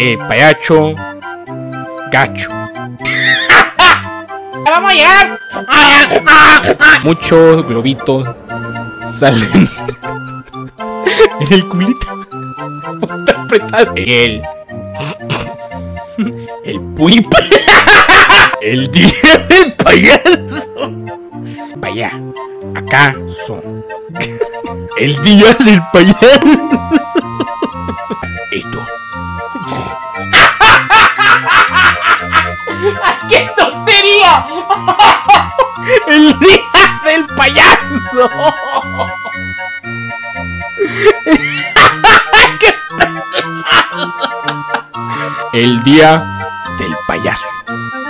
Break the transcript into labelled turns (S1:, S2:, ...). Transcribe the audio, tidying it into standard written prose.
S1: payacho gacho.
S2: ¡Vamos a llegar!
S1: Muchos globitos salen en el culito. Está apretado. El puy. El día del payaso. Para allá. Acá son. El día del payaso. Esto.
S2: ¡Qué tontería!
S1: El día del payaso. El día del payaso.